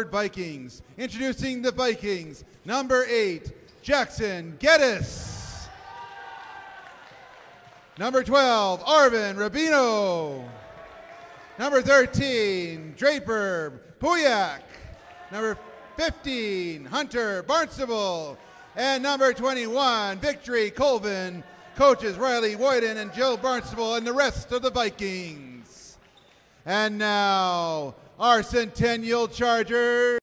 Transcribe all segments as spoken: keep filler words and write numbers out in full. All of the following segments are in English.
Vikings. Introducing the Vikings, number eight, Jackson Geddes. Number twelve, Arvin Rabino. Number thirteen, Draper Puyak. Number fifteen, Hunter Barnstable. And number twenty-one, Victory Colvin. Coaches Riley Woyden and Jill Barnstable and the rest of the Vikings. And now, our Centennial Chargers.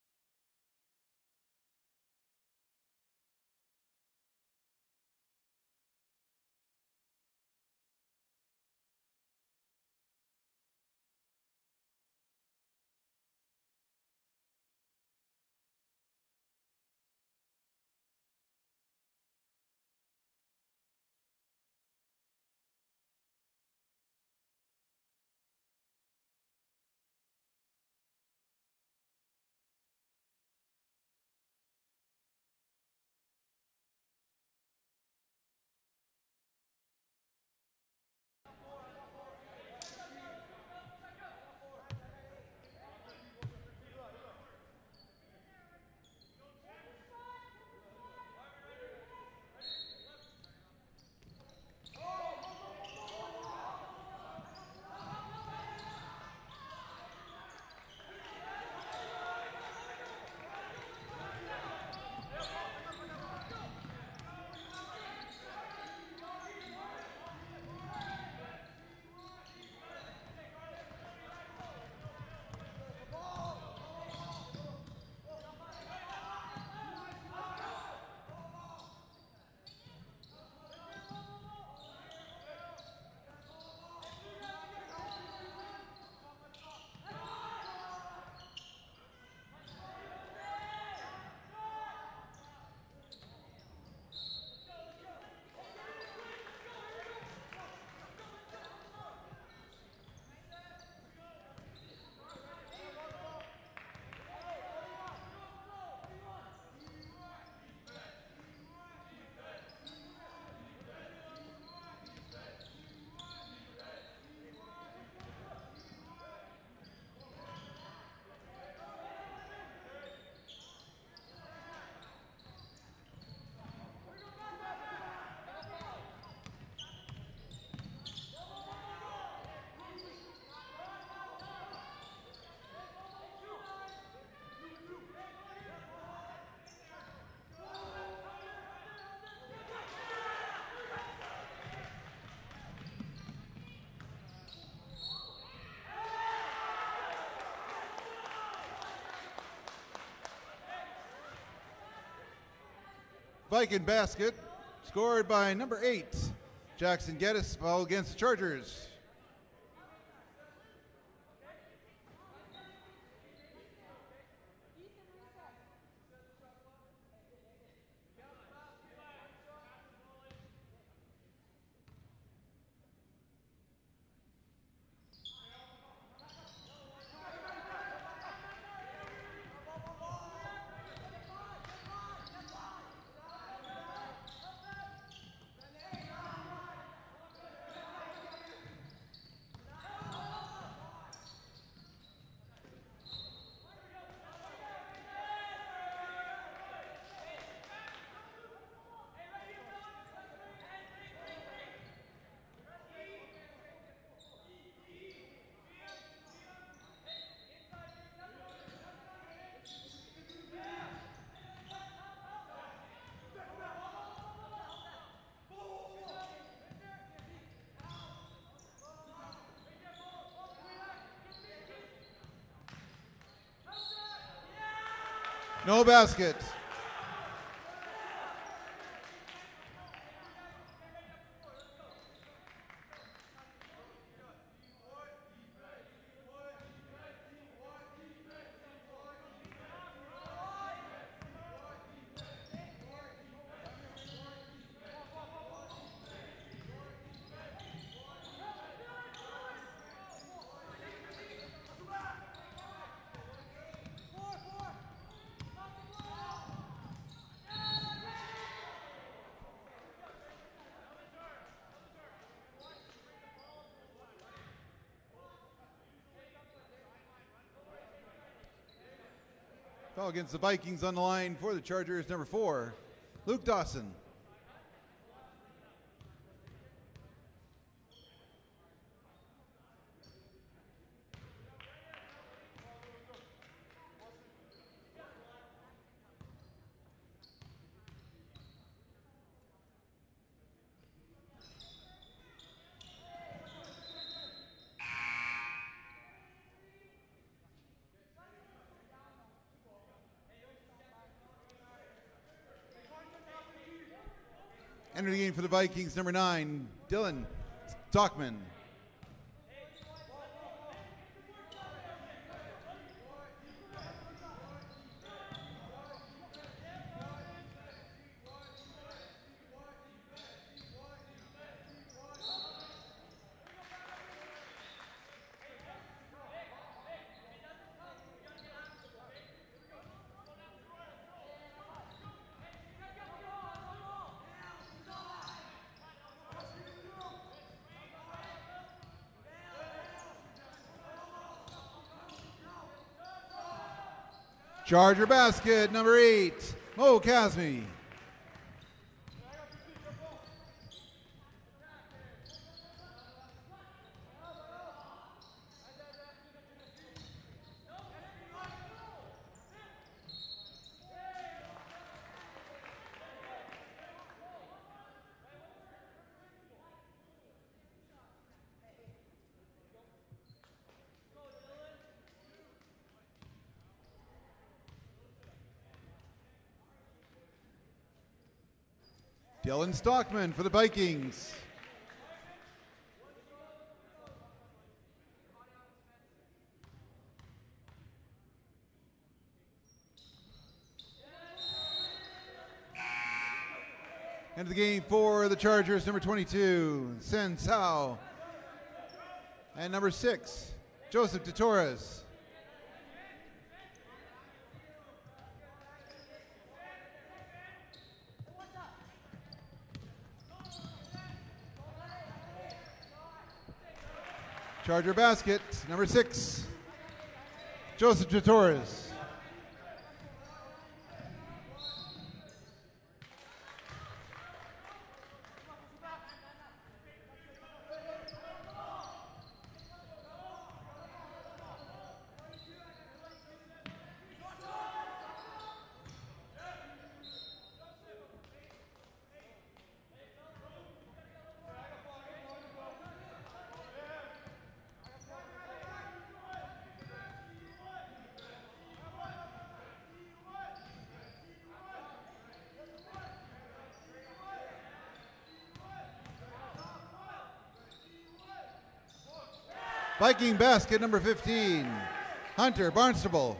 Viking basket scored by number eight, Jackson Geddes, foul against the Chargers. No basket. Foul against the Vikings on the line for the Chargers, number four, Luke Dawson. Entering the game for the Vikings, number nine, Dylan Stockman. Charger basket, number eight, Mo Kazmi. Dylan Stockman for the Vikings. Into the game for the Chargers, number twenty-two, Sen Sao. And number six, Joseph de Torres. Charger basket, number six, Joseph de Torres. Viking basket, number fifteen, Hunter Barnstable.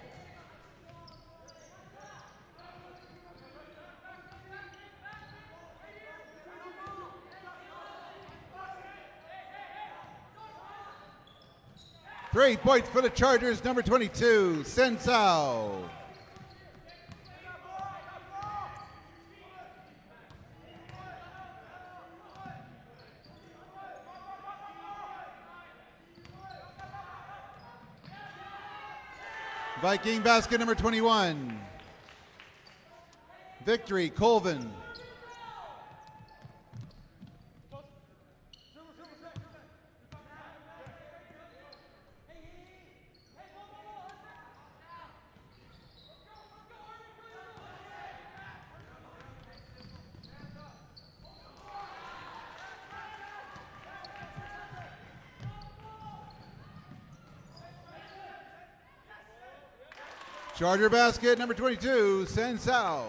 Three points for the Chargers, number twenty-two, Sen Sao. Viking basket, number twenty-one, Victory Colvin. Charger basket, number twenty-two, Sen Sao.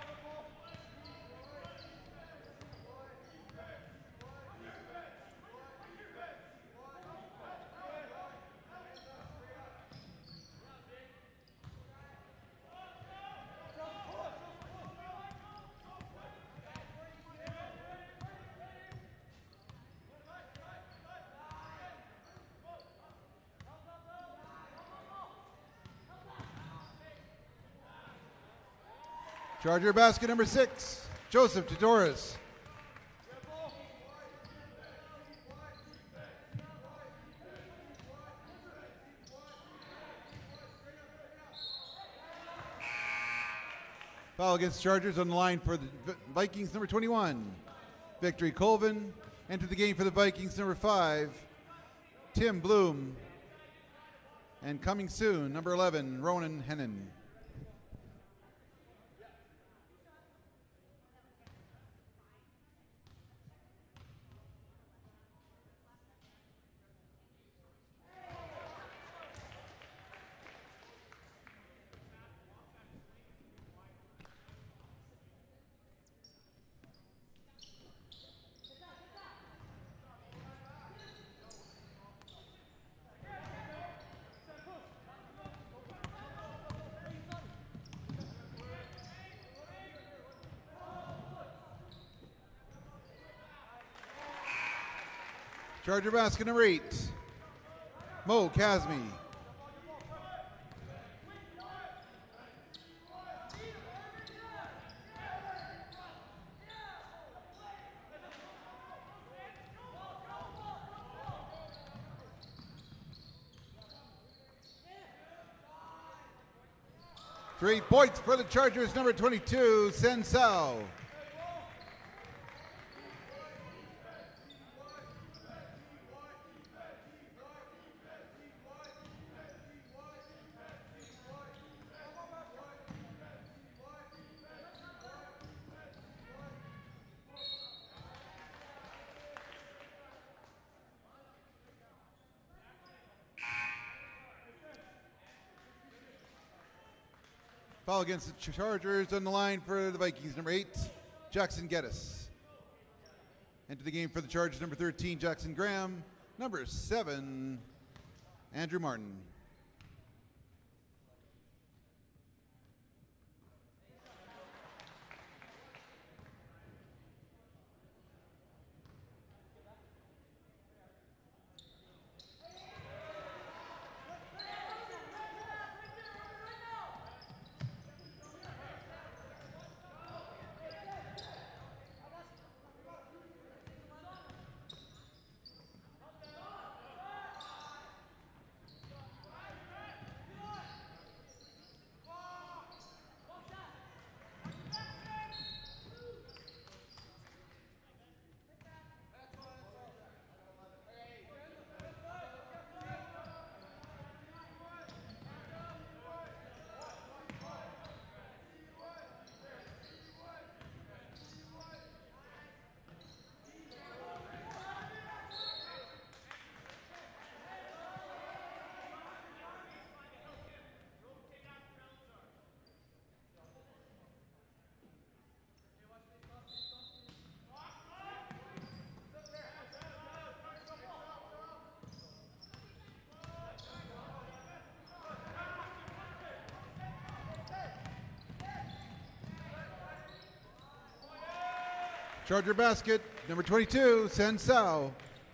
Charger basket, number six, Joseph de Torres. Foul against the Chargers on the line for the V- Vikings, number twenty-one, Victory Colvin. Enter the game for the Vikings, number five, Tim Bloom. And coming soon, number eleven, Ronan Hennon. Charger basket number eight, Mo Kazmi. Three points for the Chargers, number twenty-two, Sensao. Foul against the Chargers on the line for the Vikings, number eight, Jackson Geddes. Enter the game for the Chargers, number thirteen, Jackson Graham. Number seven, Andrew Martin. Charger basket, number twenty-two, Sensao.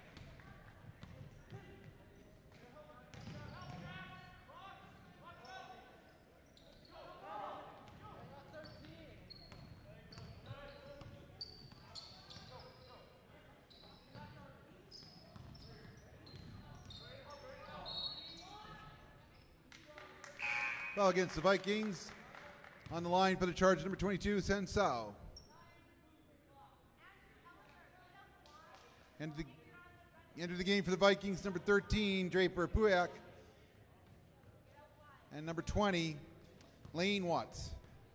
Foul against the Vikings. On the line for the Chargers, number twenty-two, Sensao. Enter the, enter the game for the Vikings, number thirteen, Draper Puyak. And number twenty, Lane Watts.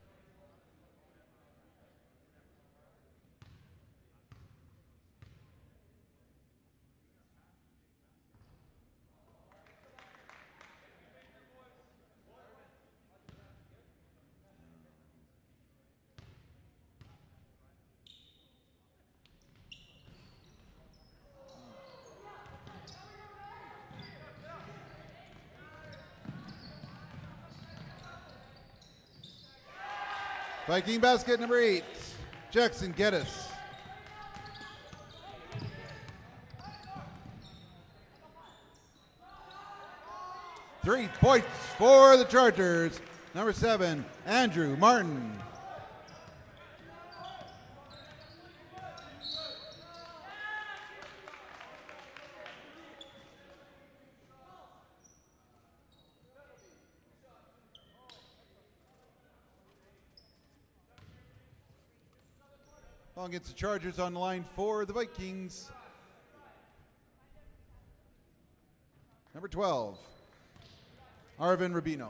Viking basket number eight, Jackson Geddes. Three points for the Chargers. Number seven, Andrew Martin. Foul against the Chargers on the line for the Vikings. Number twelve, Arvin Rubino.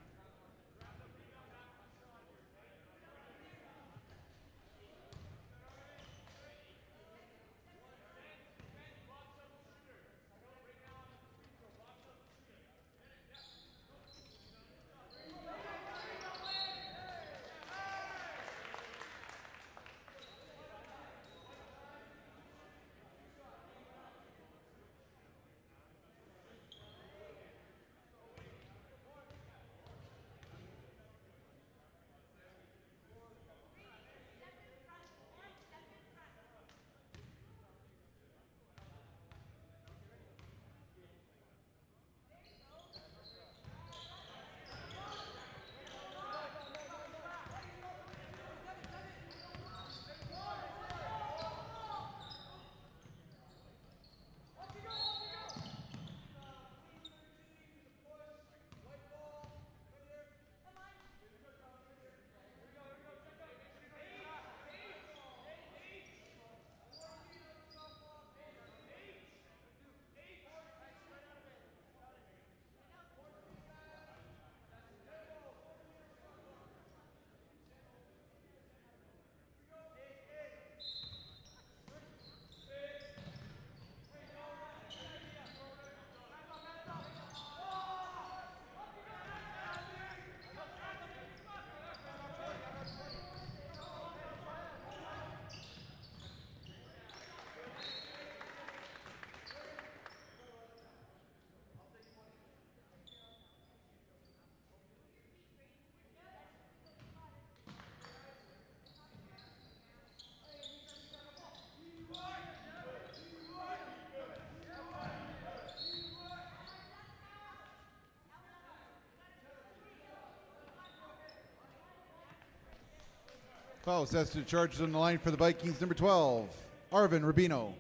Foul sets to charges on the line for the Vikings. Number twelve, Arvin Rubino.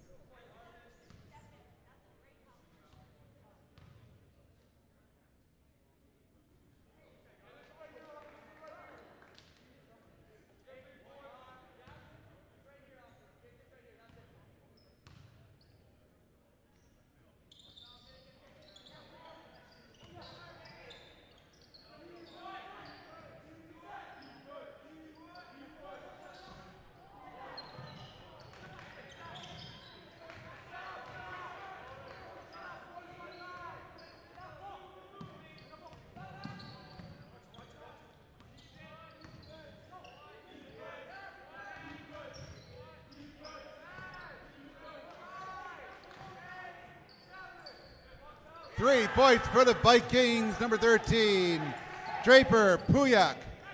Three points for the Vikings, number thirteen, Draper Puyak.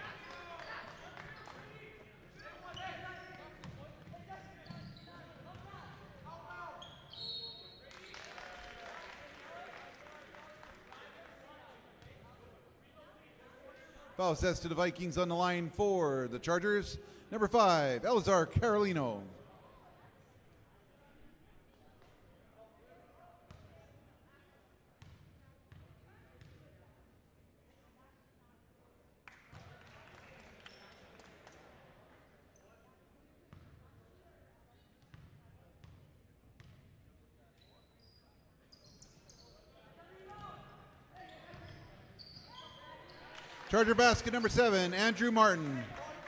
Foul sets to the Vikings on the line for the Chargers, number five, Elazar Carolino. Charger basket number seven, Andrew Martin.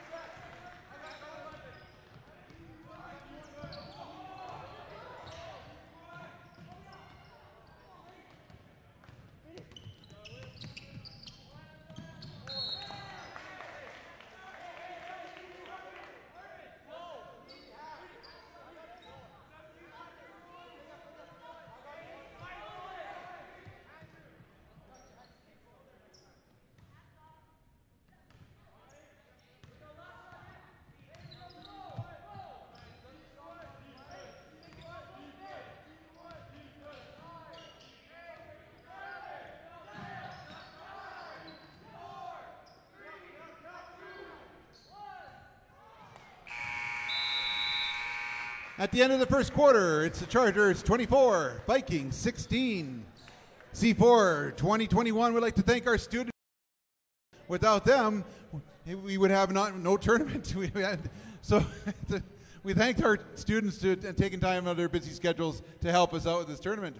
At the end of the first quarter, it's the Chargers twenty-four, Vikings sixteen. C four twenty twenty-one would like to thank our students. Without them, we would have not, no tournament. We had So we thanked our students to and taking time out of their busy schedules to help us out with this tournament.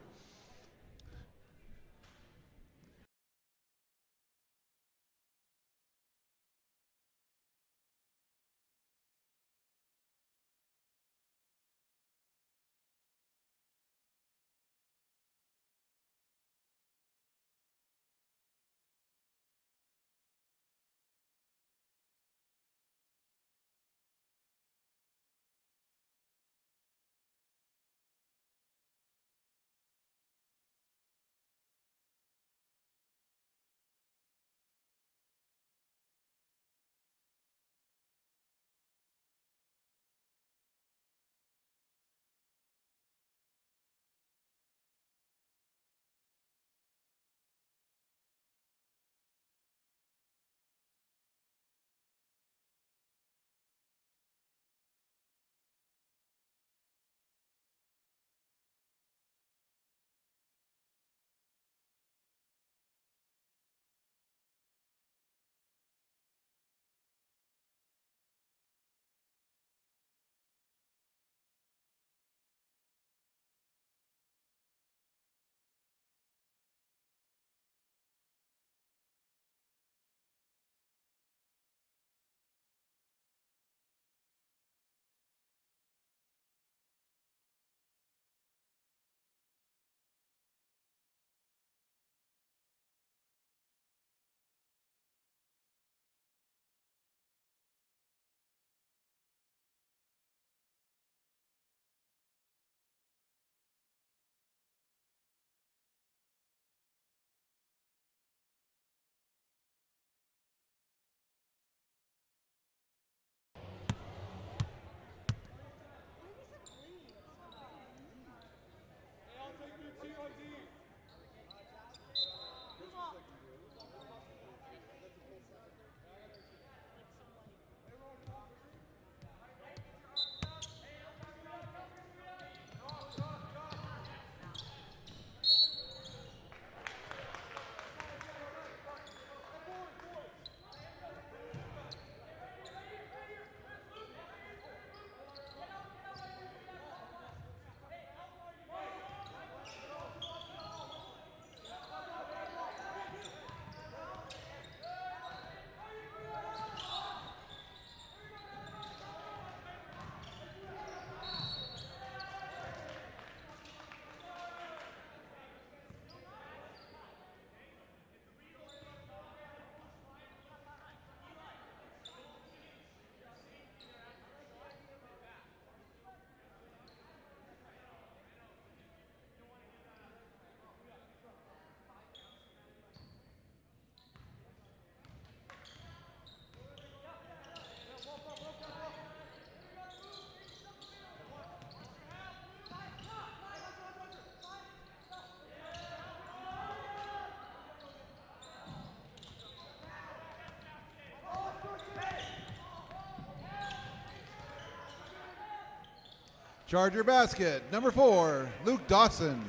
Charger basket, number four, Luke Dawson.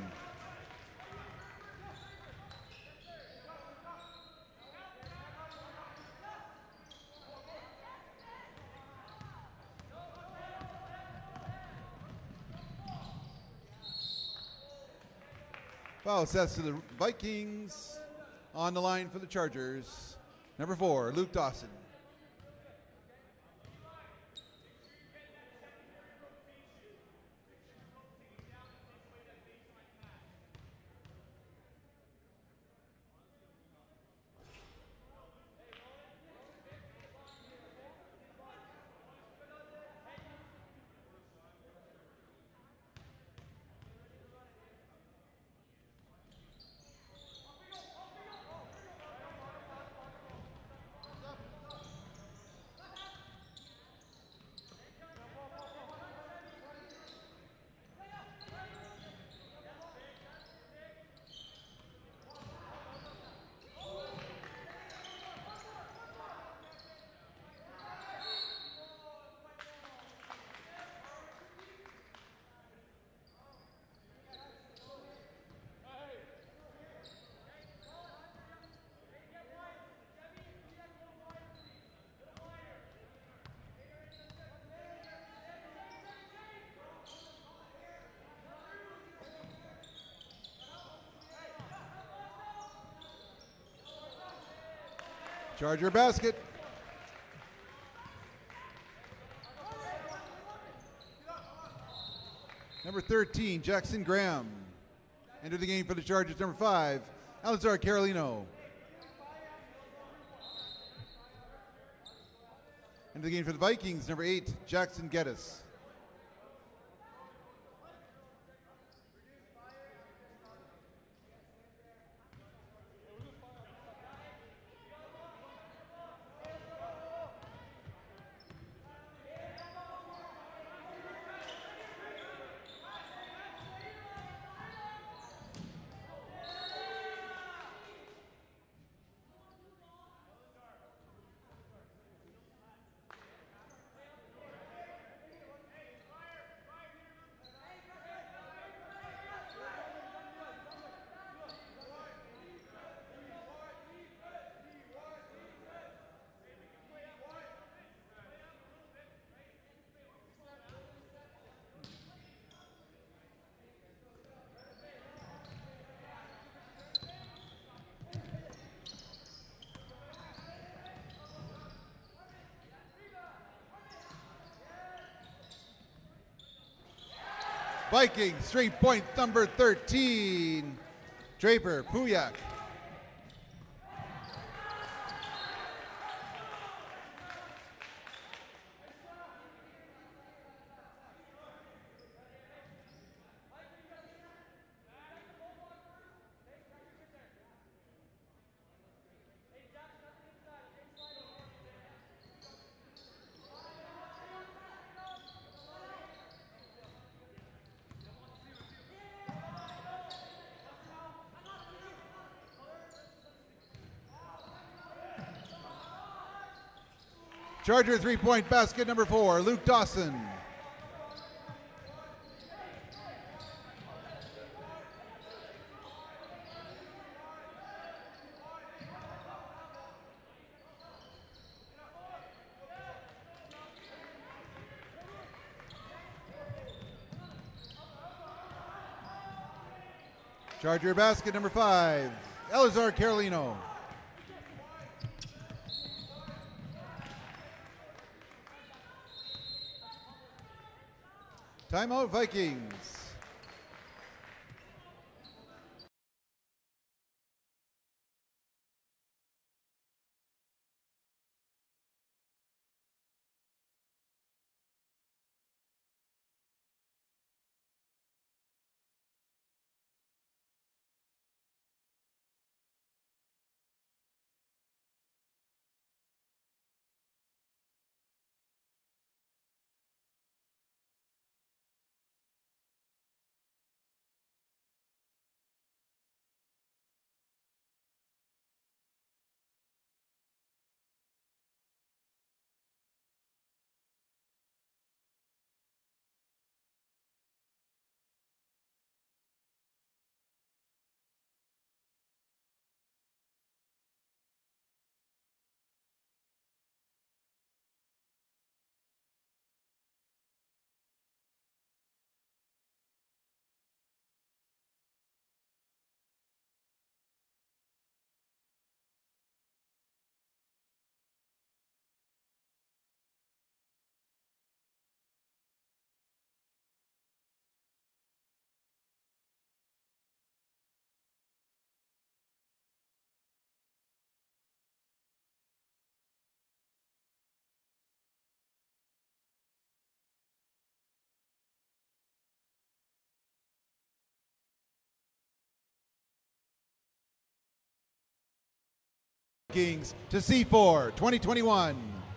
Foul sets to the Vikings. On the line for the Chargers, number four, Luke Dawson. Charger basket. Number thirteen, Jackson Graham. Enter the game for the Chargers, number five, Alazar Carolino. Enter the game for the Vikings, number eight, Jackson Geddes. Vikings, straight point number thirteen, Draper Puyak. Charger three-point basket number four, Luke Dawson. Charger basket number five, Alazar Carolino. Timeout, Vikings. Vikings to C four twenty twenty-one.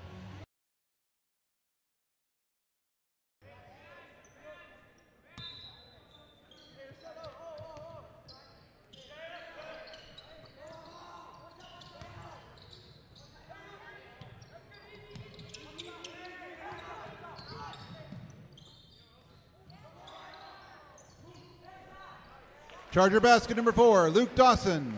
Charger basket number four, Luke Dawson.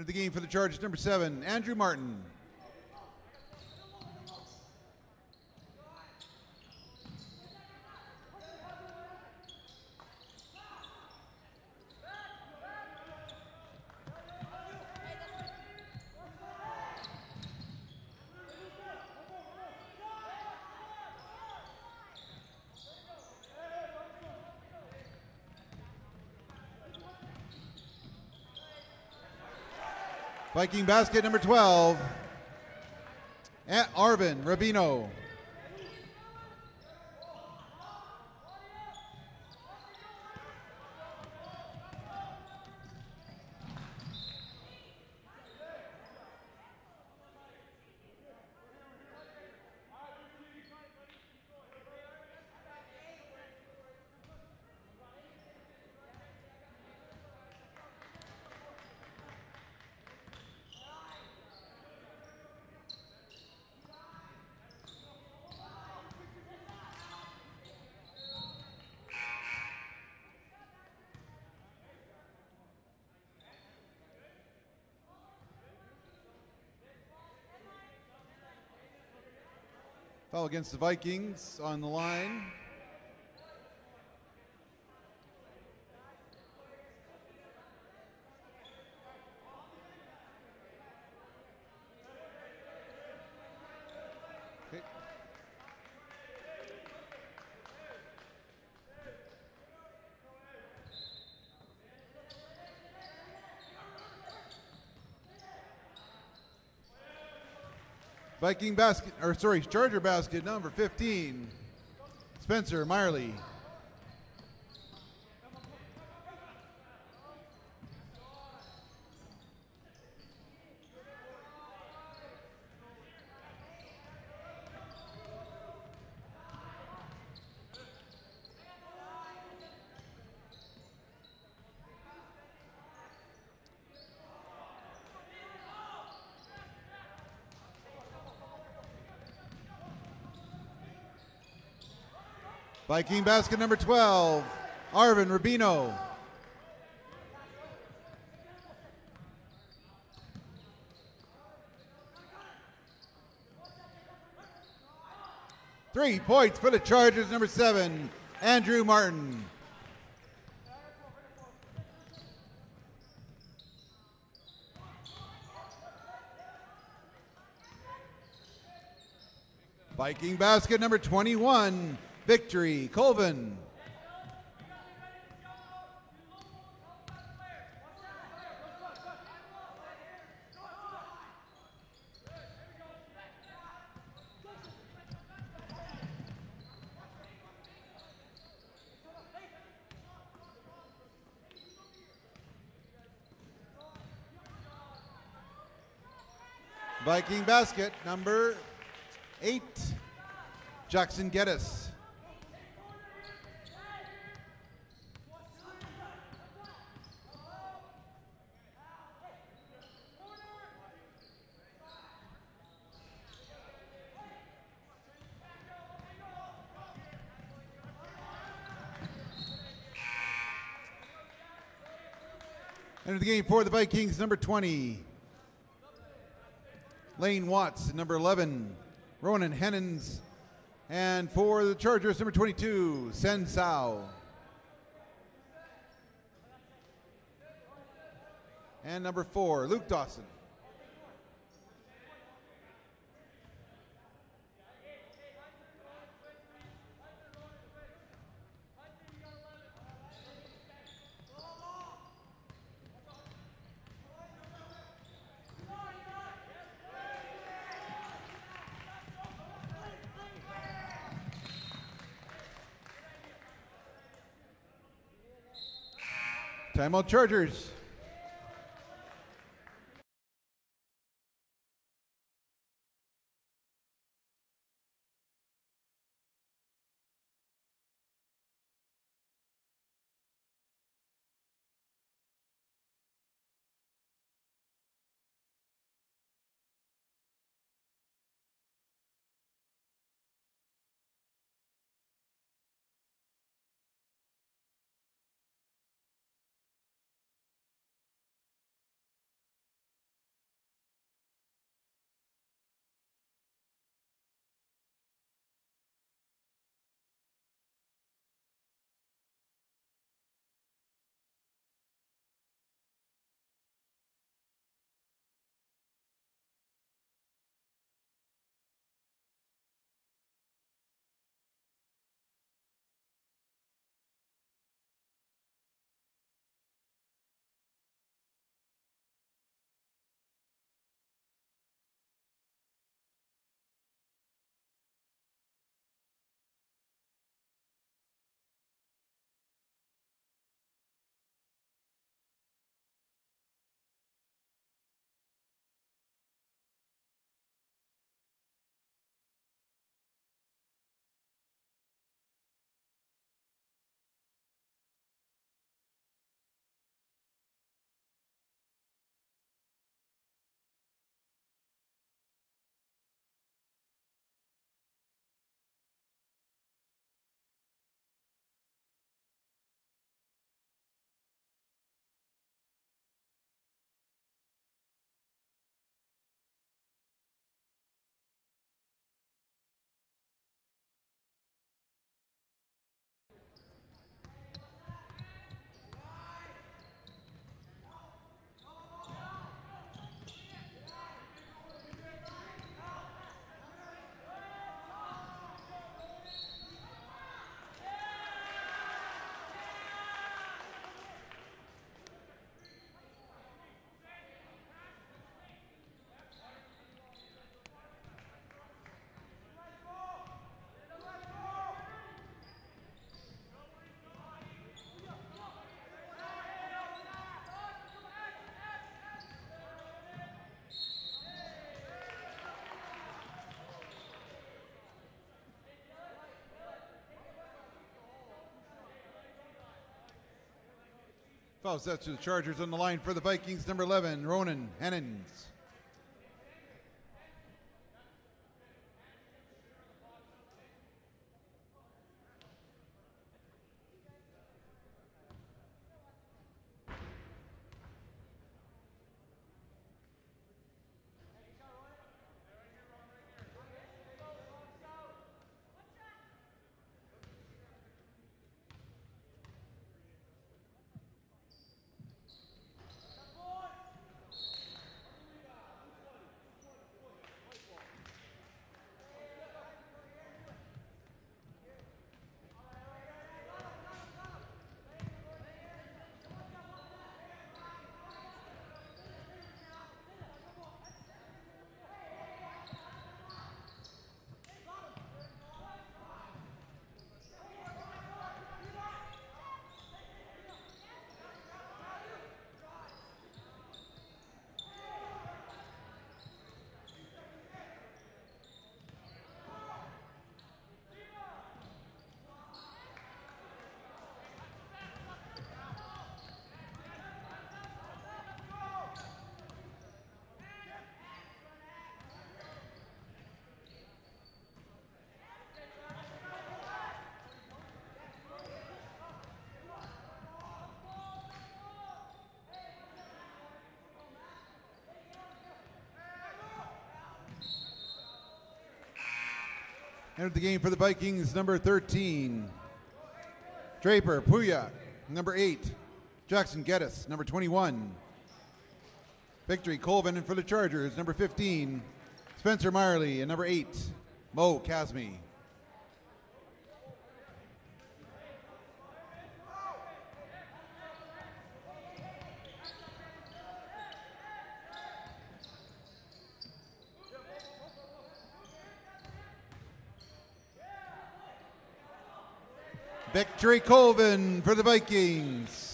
Into the game for the Chargers, number seven, Andrew Martin. Viking basket number twelve, at Arvin Rabino. Foul against the Vikings on the line. Okay. Viking basket, or sorry, Charger basket number fifteen, Spencer Miley. Viking basket number twelve, Arvin Rabino. Three points for the Chargers, number seven, Andrew Martin. Viking basket number twenty-one, Victory Colvin. Viking basket number eight, Jackson Geddes. Into the game for the Vikings, number twenty, Lane Watts, number eleven, Ronan Hennins, and for the Chargers, number twenty-two, Sen Sao. And number four, Luke Dawson. Timeout Chargers. Foul sets to the Chargers. On the line for the Vikings, number eleven, Ronan Hennins. Entered the game for the Vikings, number thirteen, Draper Puya. Number eight, Jackson Geddes. Number twenty-one, Victory Colvin. And for the Chargers, number fifteen, Spencer Meyerly. And number eight, Mo Kazmi. Victory Colvin for the Vikings.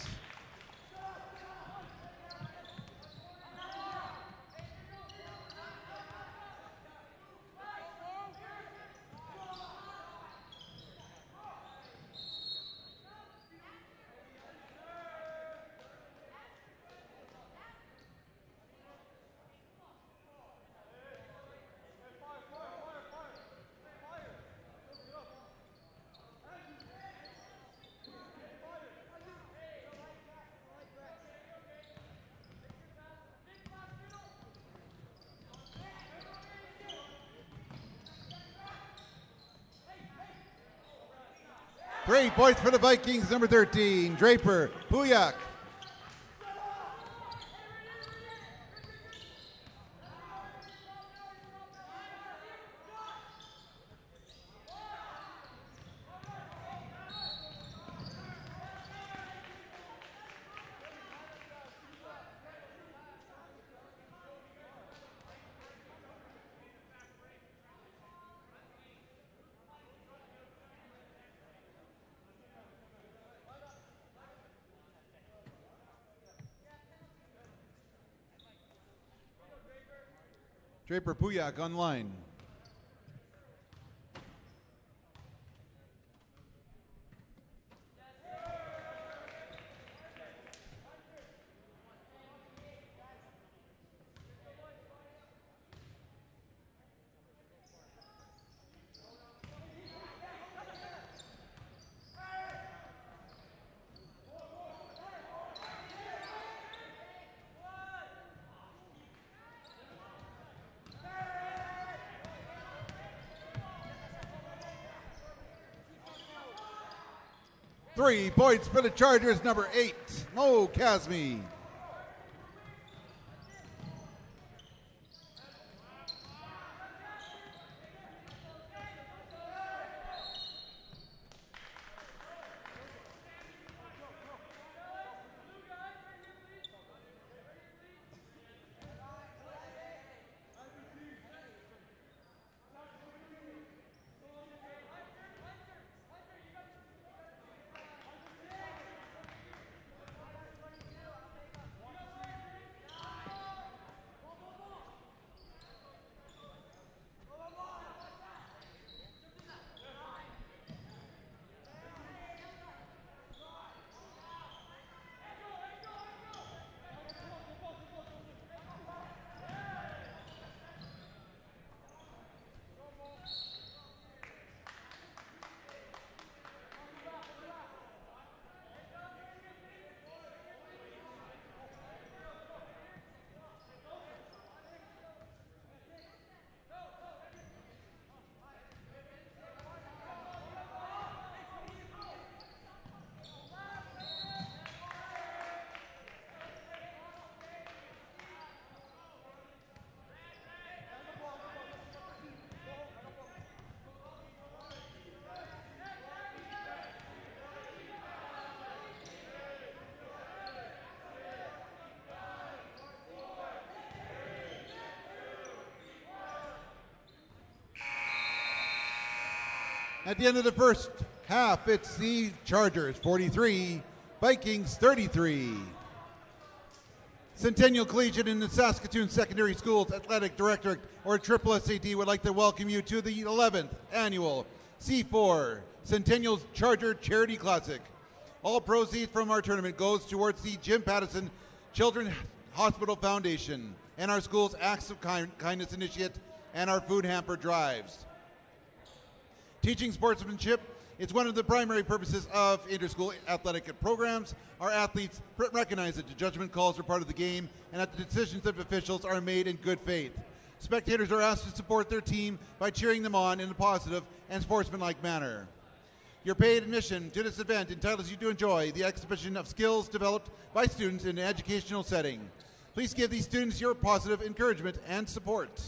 Three points for the Vikings, number thirteen, Draper Puyak. Draper Puyak online. Three points for the Chargers, number eight, Mo Kazmi. At the end of the first half, it's the Chargers forty-three, Vikings thirty-three. Centennial Collegiate and the Saskatoon Secondary Schools Athletic Directorate, or Triple S A D, would like to welcome you to the eleventh Annual C four Centennial Charger Charity Classic. All proceeds from our tournament goes towards the Jim Pattison Children's Hospital Foundation and our school's Acts of kind Kindness Initiative and our food hamper drives. Teaching sportsmanship is one of the primary purposes of interschool athletic programs. Our athletes recognize that the judgment calls are part of the game and that the decisions of officials are made in good faith. Spectators are asked to support their team by cheering them on in a positive and sportsmanlike manner. Your paid admission to this event entitles you to enjoy the exhibition of skills developed by students in an educational setting. Please give these students your positive encouragement and support.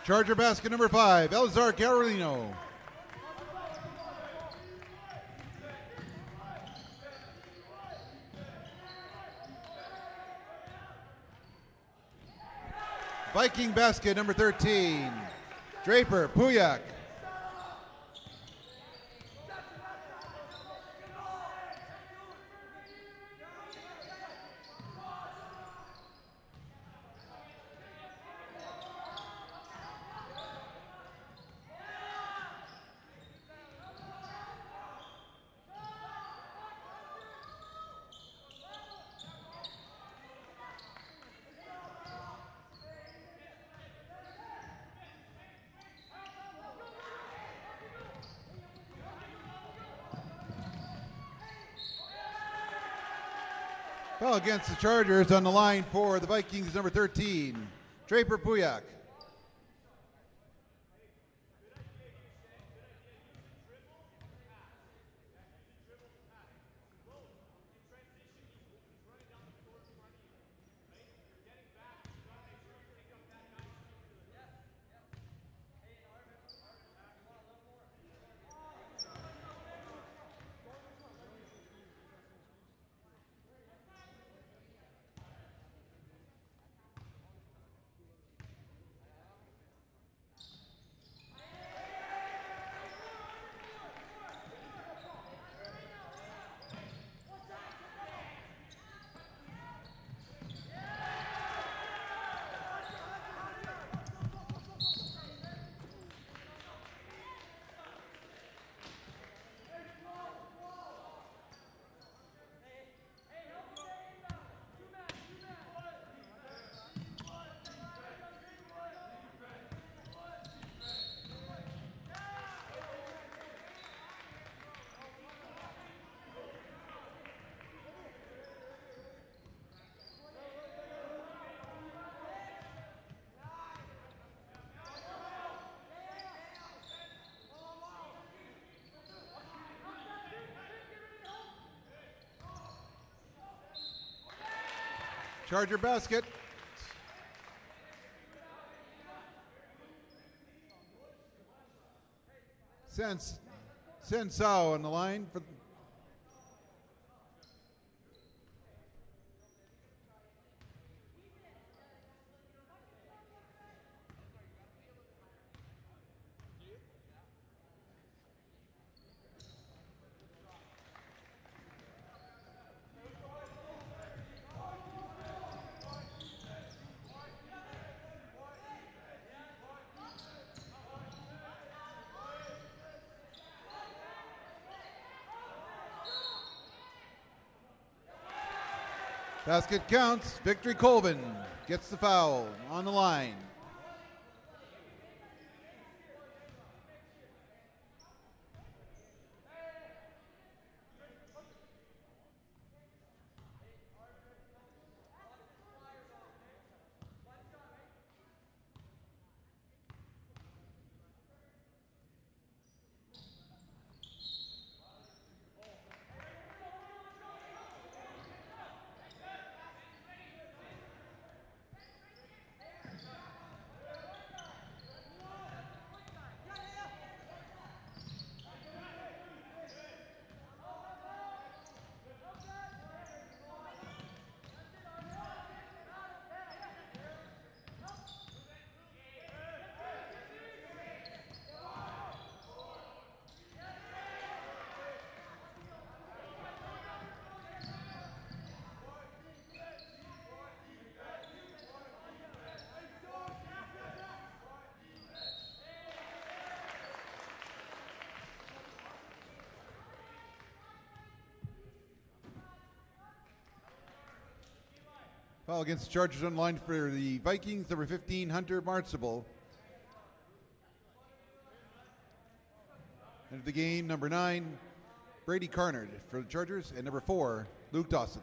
Charger basket number five, Elzar Carolino. Viking basket number thirteen, Draper Puyak. Foul against the Chargers on the line for the Vikings, number thirteen, Draper Puyak. Charger basket. Sens Sensao on the line for. Basket counts. Victory Colvin gets the foul on the line. Foul against the Chargers on the line for the Vikings, number fifteen, Hunter Barnstable. Into the game, number nine, Brady Carnard for the Chargers, and number four, Luke Dawson.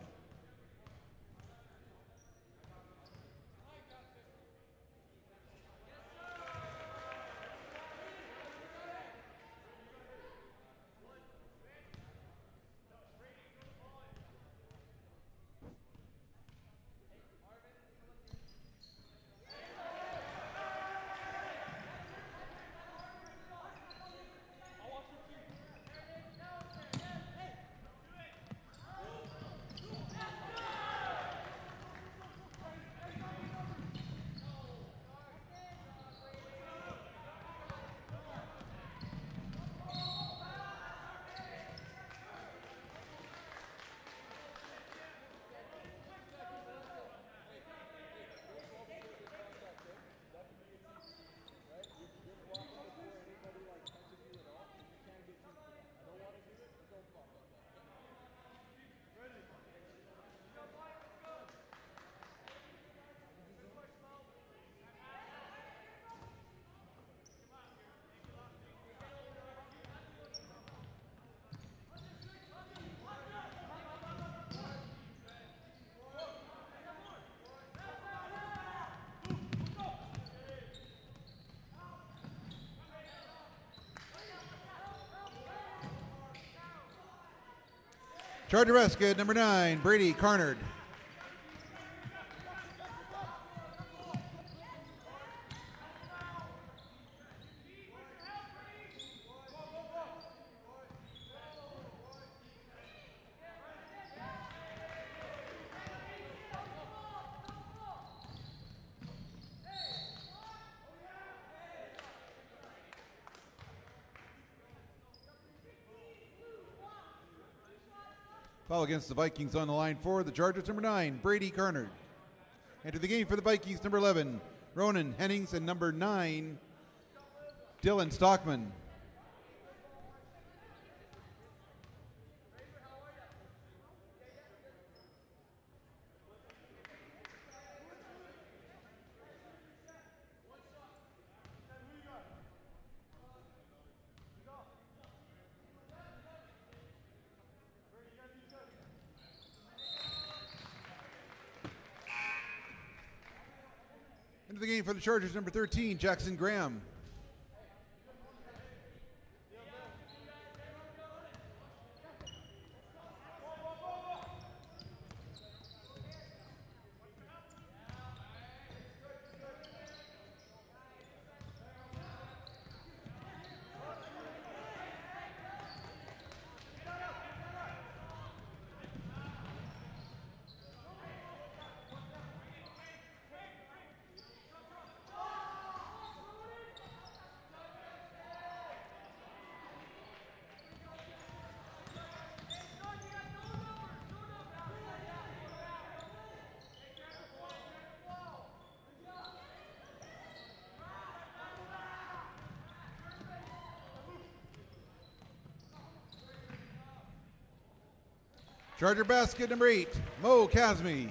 Charger basket, number nine, Brady Carnard. Foul against the Vikings on the line for the Chargers, number nine, Brady Carnard. Enter the game for the Vikings, number eleven, Ronan Hennings, and number nine, Dylan Stockman. Into the game for the Chargers, number thirteen, Jackson Graham. Charger basket, number eight, Mo Kazmi.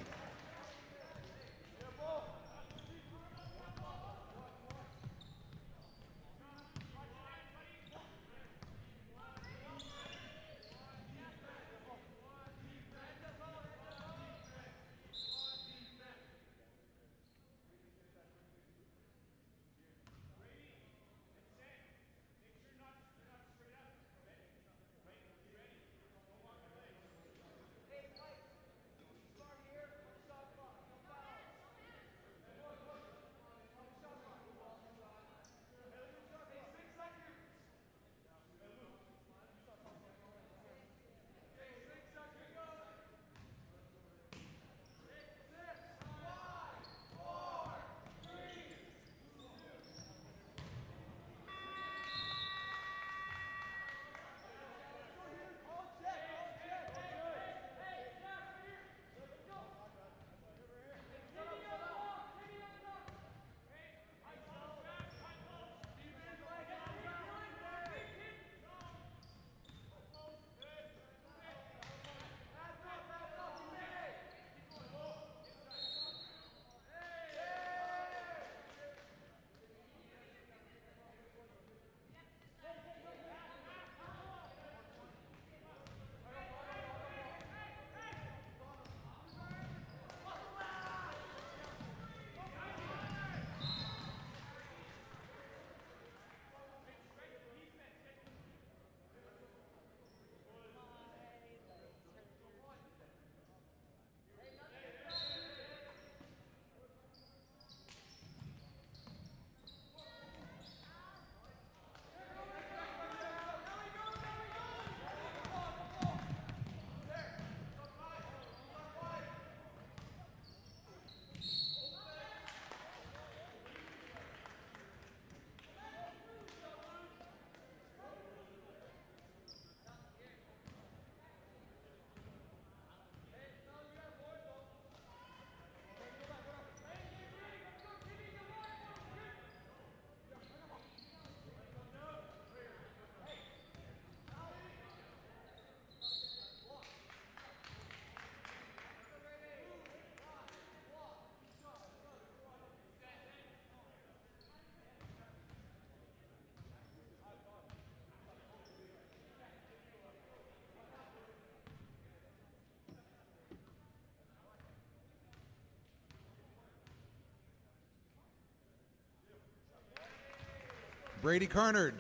Brady Carnard.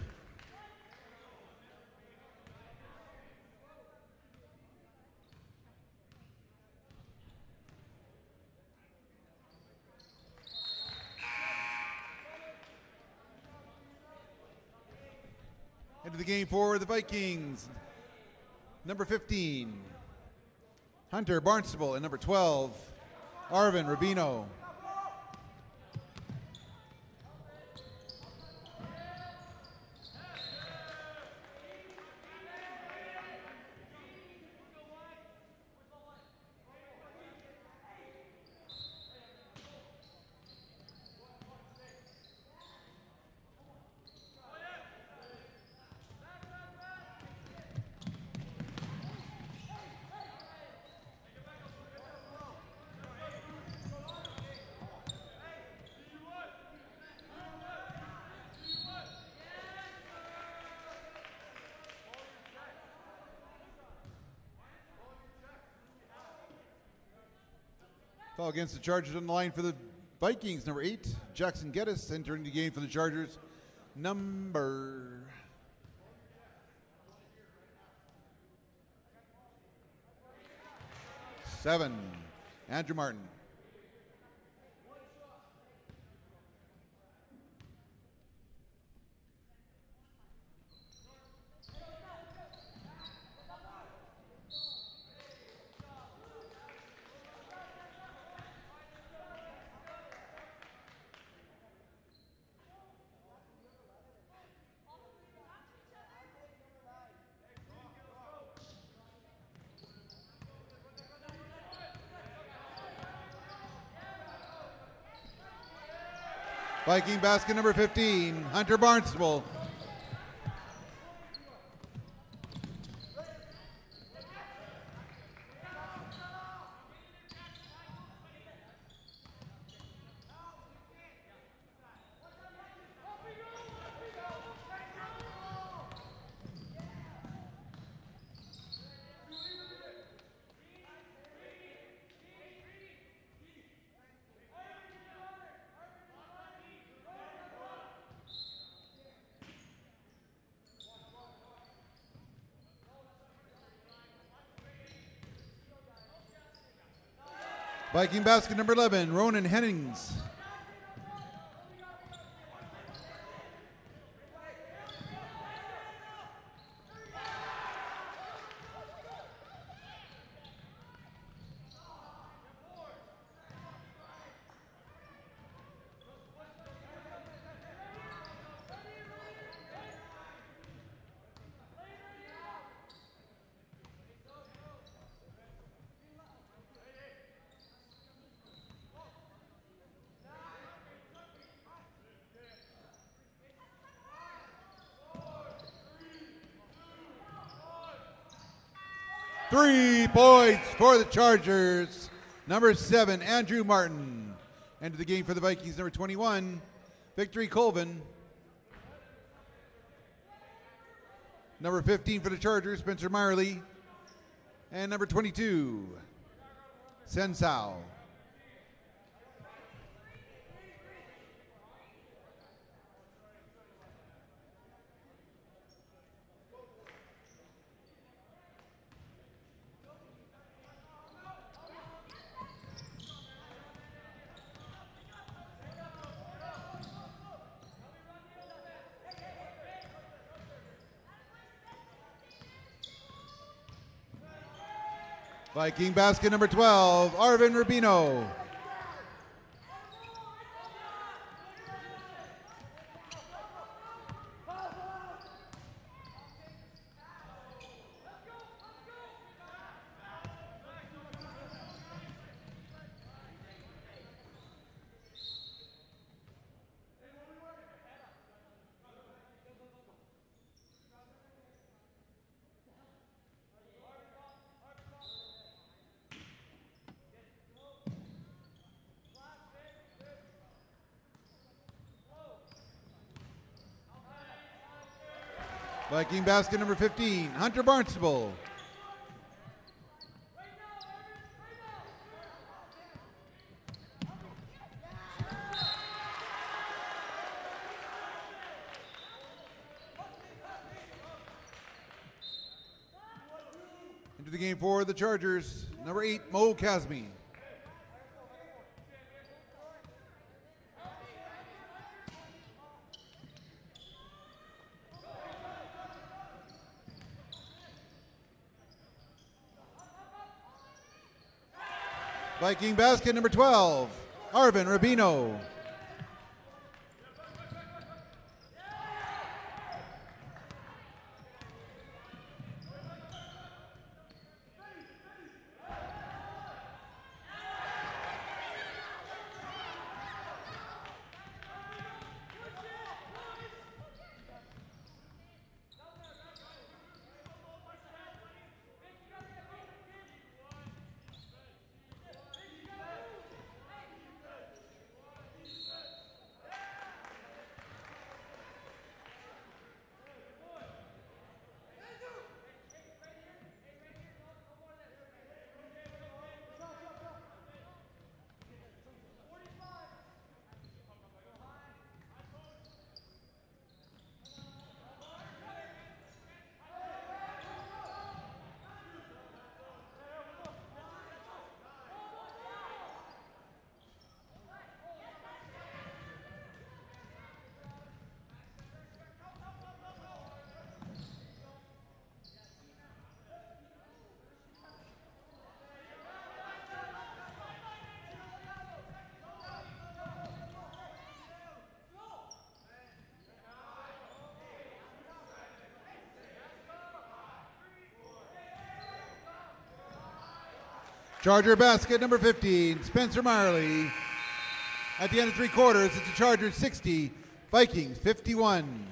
Into the game for the Vikings, number fifteen, Hunter Barnstable, and number twelve, Arvin Rubino. Foul against the Chargers on the line for the Vikings, number eight, Jackson Geddes, entering the game for the Chargers, number seven, Andrew Martin. Viking basket number fifteen, Hunter Barnstable. Viking basket number eleven, Ronan Hennings. Three points for the Chargers. Number seven, Andrew Martin. Into the game for the Vikings, number twenty-one, Victory Colvin. Number fifteen for the Chargers, Spencer Meyerly. And number twenty-two, Sensao. Viking basket number twelve, Arvin Rubino. Viking basket number fifteen, Hunter Barnstable. Into the game for the Chargers, number eight, Mo Kazmi. Viking basket number twelve, Arvin Rubino. Charger basket number fifteen, Spencer Marley. At the end of three quarters, it's the Chargers sixty, Vikings fifty-one.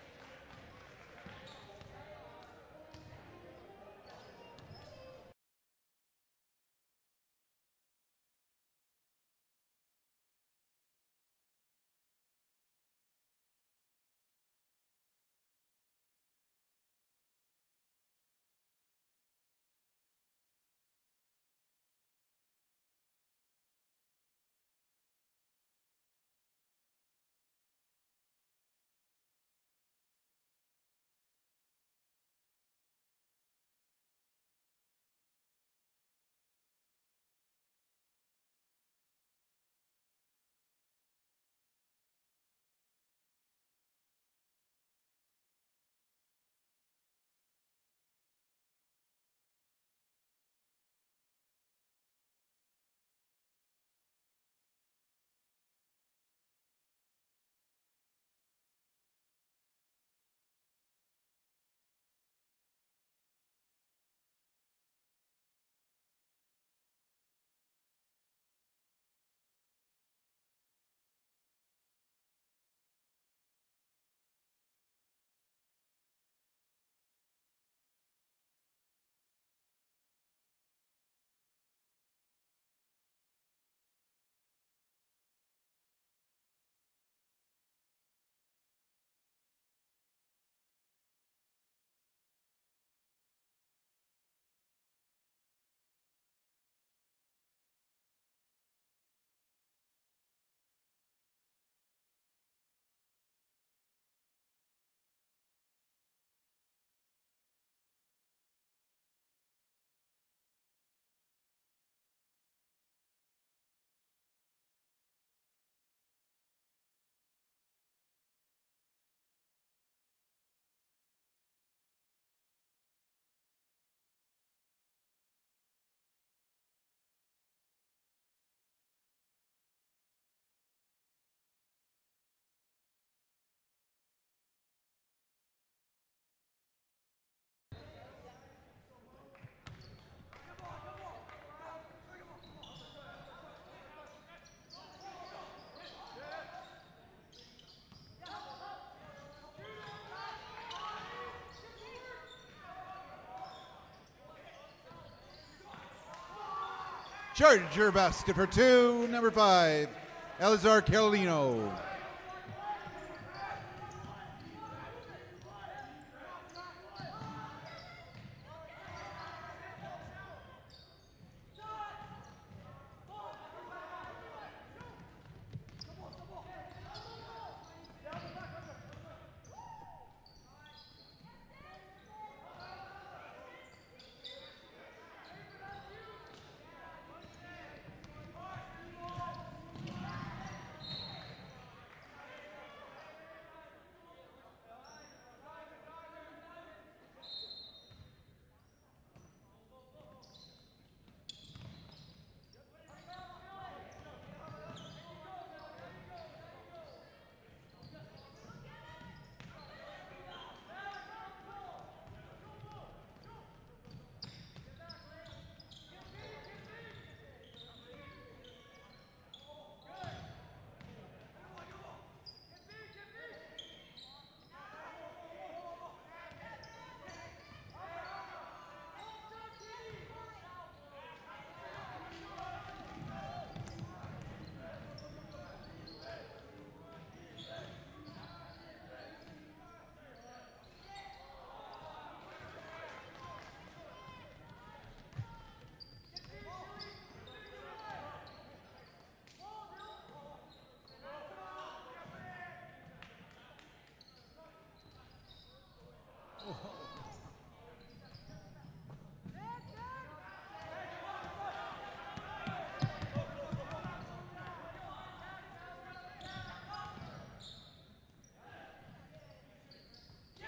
Charger basket for two, number five, Elazar Carolino.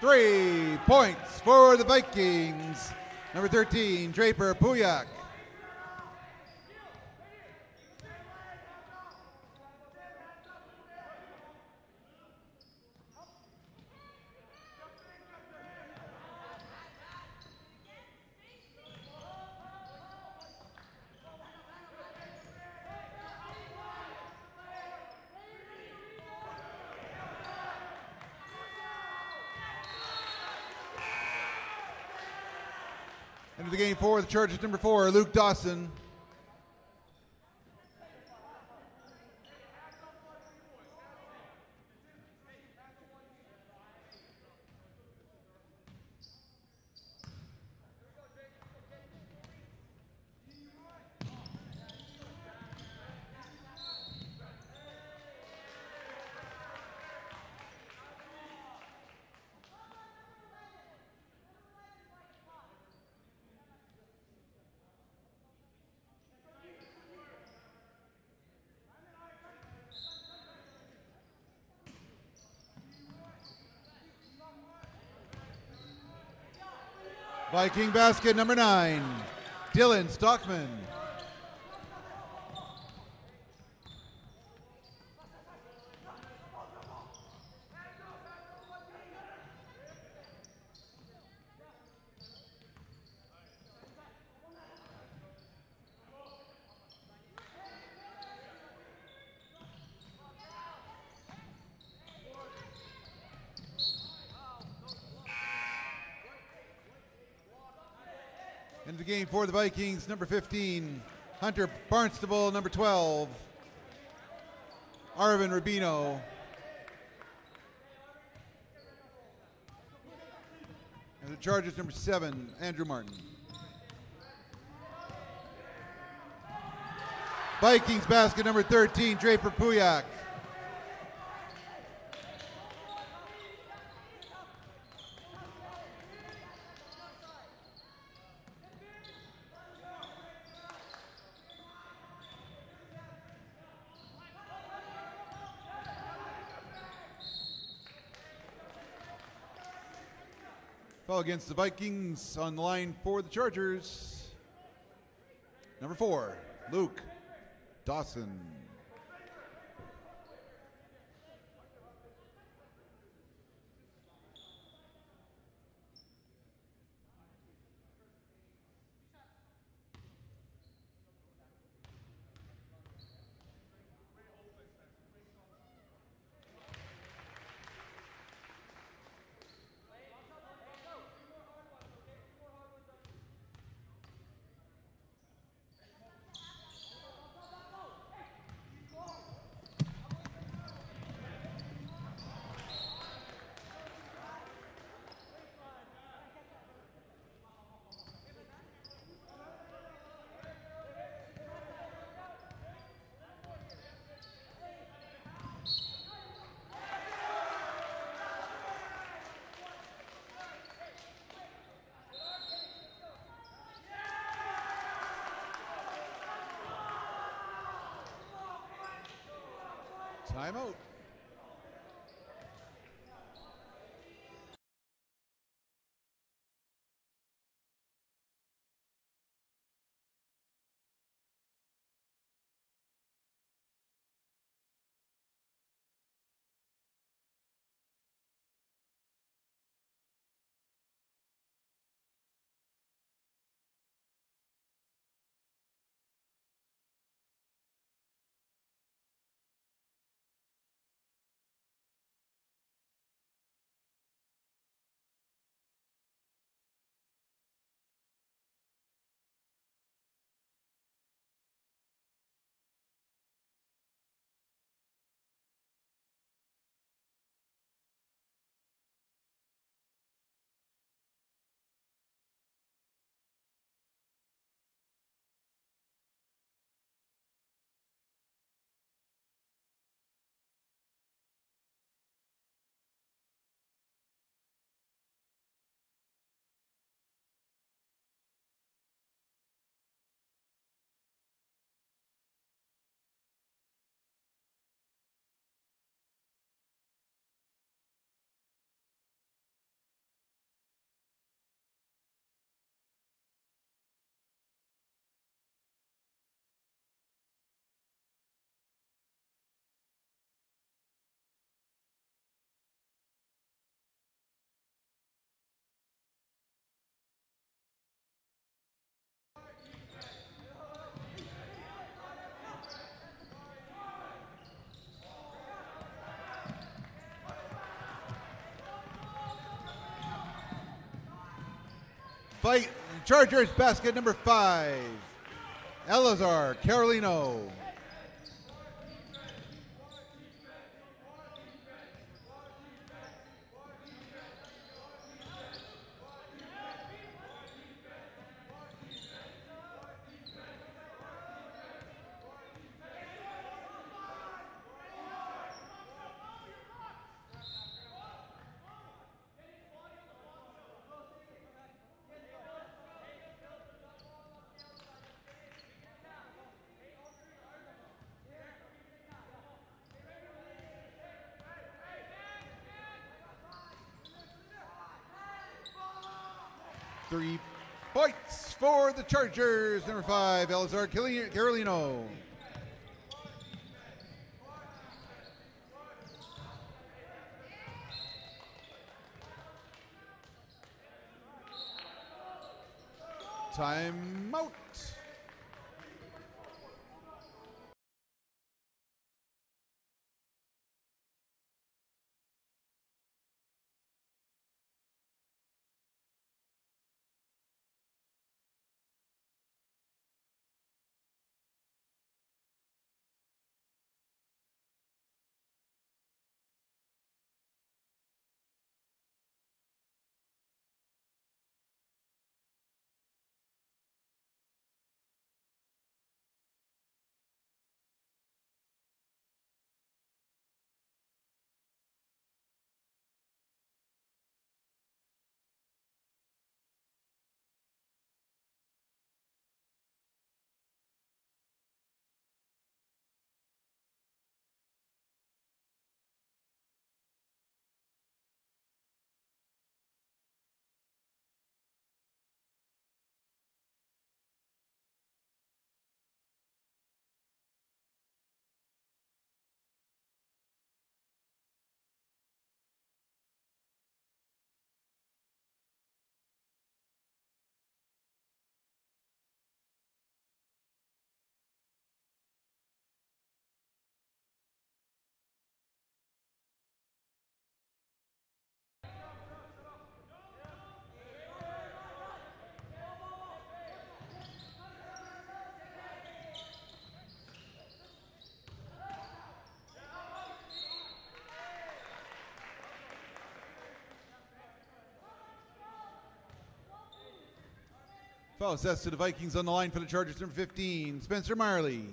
Three points for the Vikings. Number thirteen, Draper Puyak. Into the game for the Chargers, number four, Luke Dawson. Viking basket number nine, Dylan Stockman. Into the game for the Vikings, number fifteen, Hunter Barnstable, number twelve, Arvin Rubino. And the Chargers, number seven, Andrew Martin. Vikings basket number thirteen, Draper Puyak. Foul against the Vikings on the line for the Chargers. Number four, Luke Dawson. Timeout. Fight Chargers basket number five, Elazar Carolino. Three points for the Chargers, number five, Elazar Carolino. Timeout. Foul assessed to the Vikings. On the line for the Chargers, number fifteen, Spencer Marley.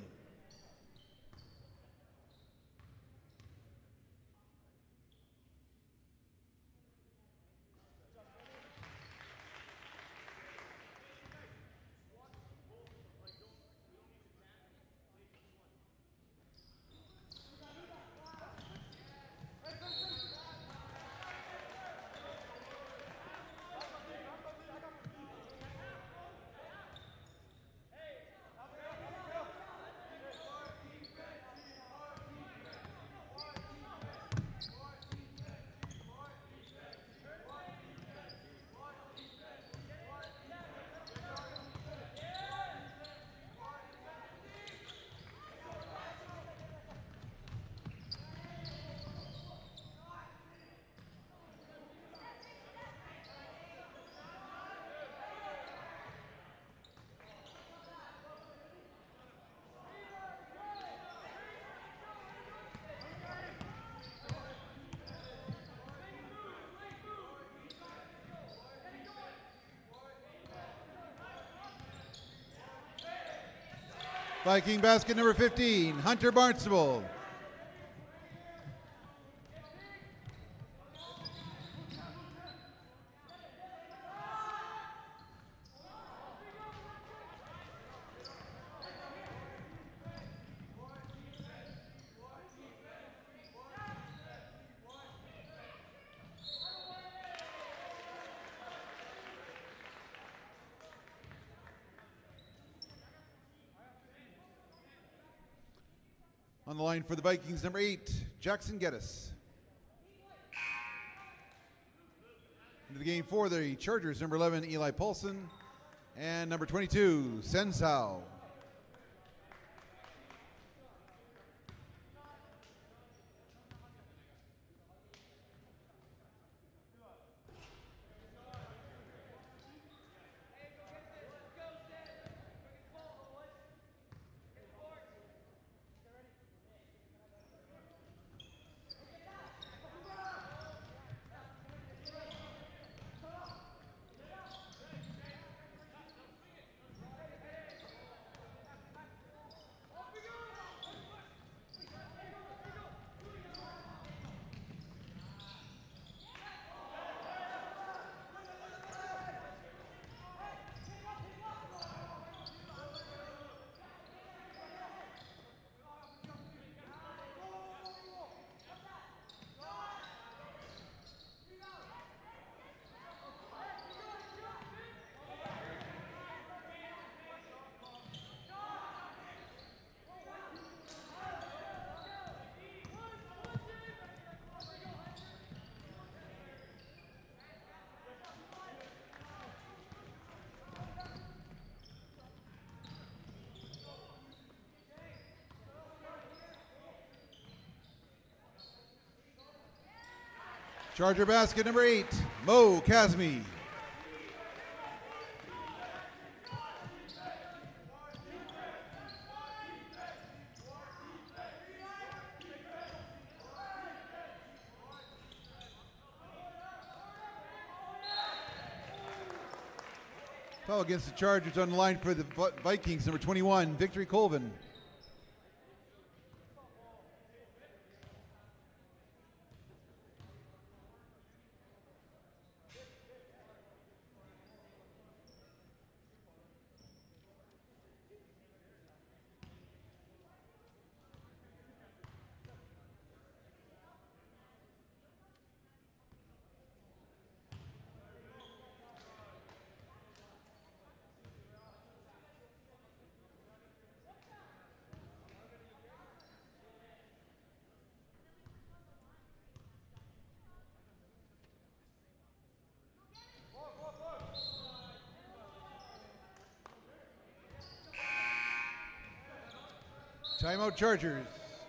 Viking basket number fifteen, Hunter Barnstable. On the line for the Vikings, number eight, Jackson Geddes. Into the game for the Chargers, number eleven, Eli Paulson. And number twenty-two, Sensao. Charger basket number eight, Mo Kazmi. Foul against the Chargers on the line for the Vikings, number twenty-one, Victory Colvin. Timeout Chargers.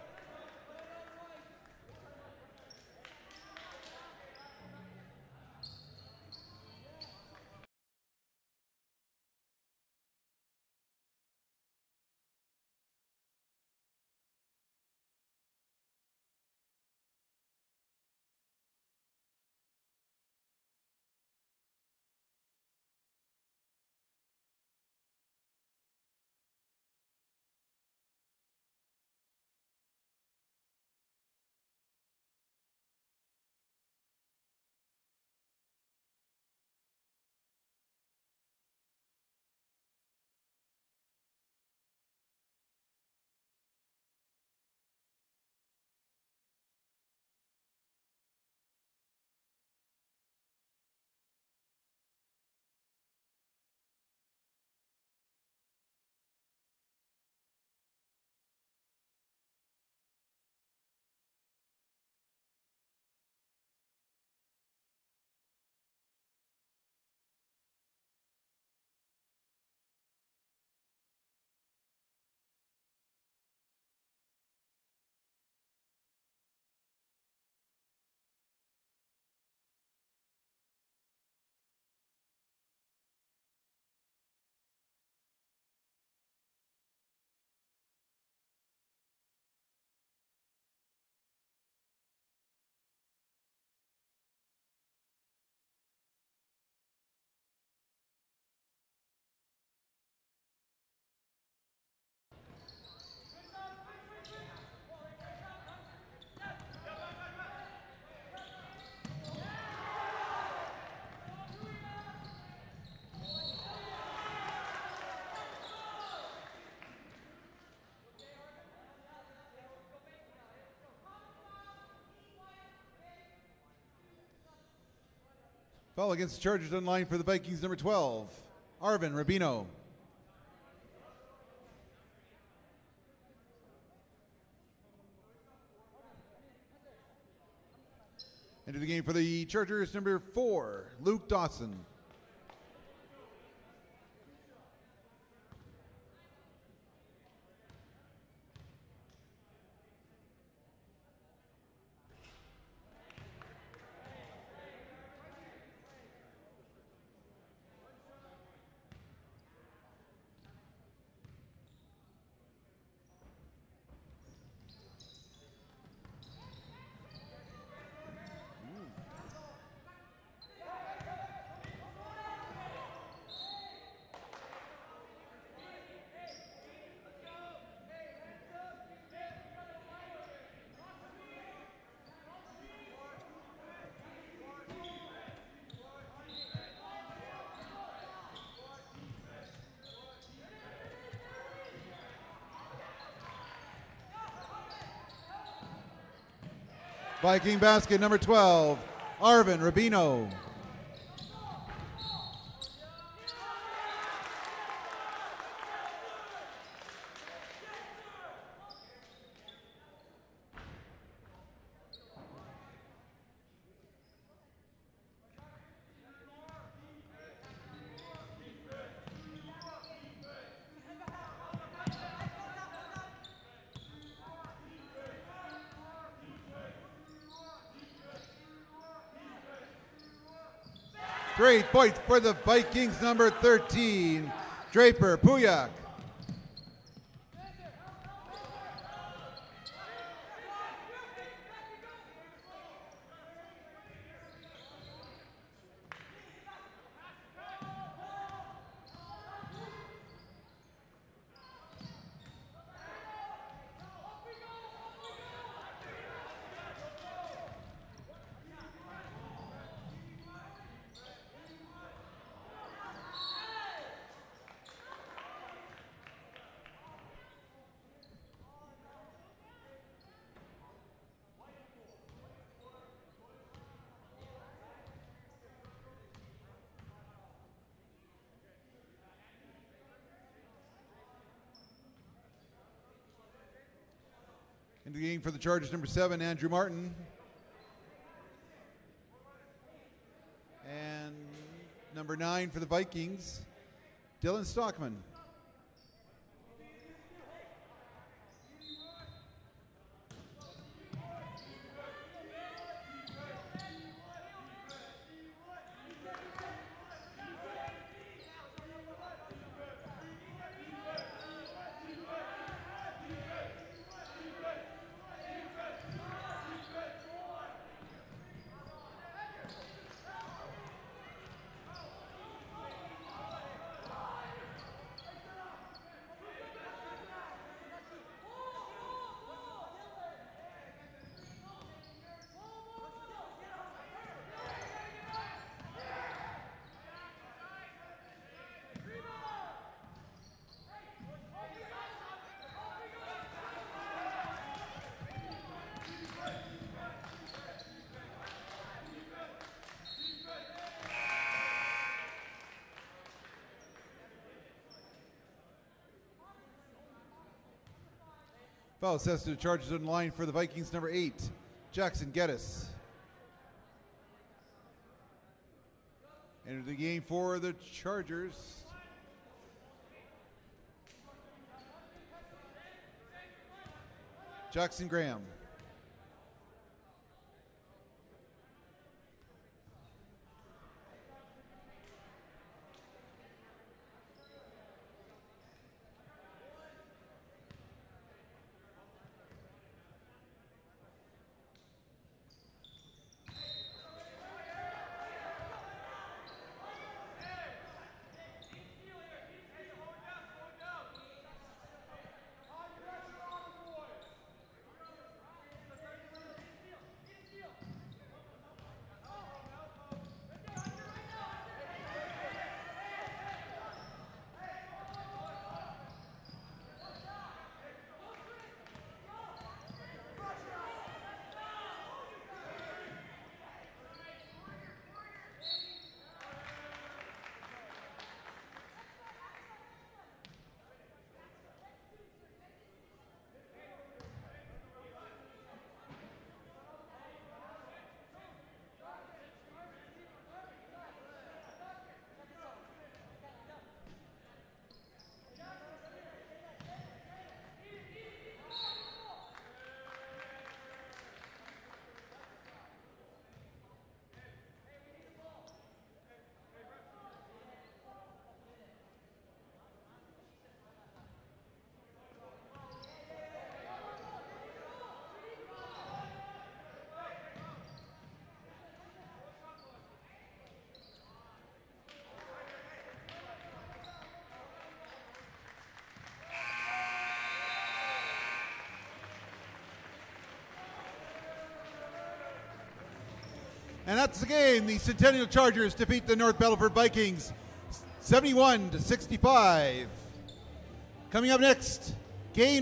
Foul against the Chargers on line for the Vikings, number twelve, Arvin Rubino. Into the game for the Chargers, number four, Luke Dawson. Viking basket number twelve, Arvin Rubino. Three points for the Vikings, number thirteen, Draper Puyak. Into the game for the Chargers, number seven, Andrew Martin. And number nine for the Vikings, Dylan Stockman. Foul assessed to the Chargers on the line for the Vikings, number eight, Jackson Geddes. Enter the game for the Chargers, Jackson Graham. And that's the game. The Centennial Chargers defeat the North Battleford Vikings seventy-one to sixty-five. Coming up next, game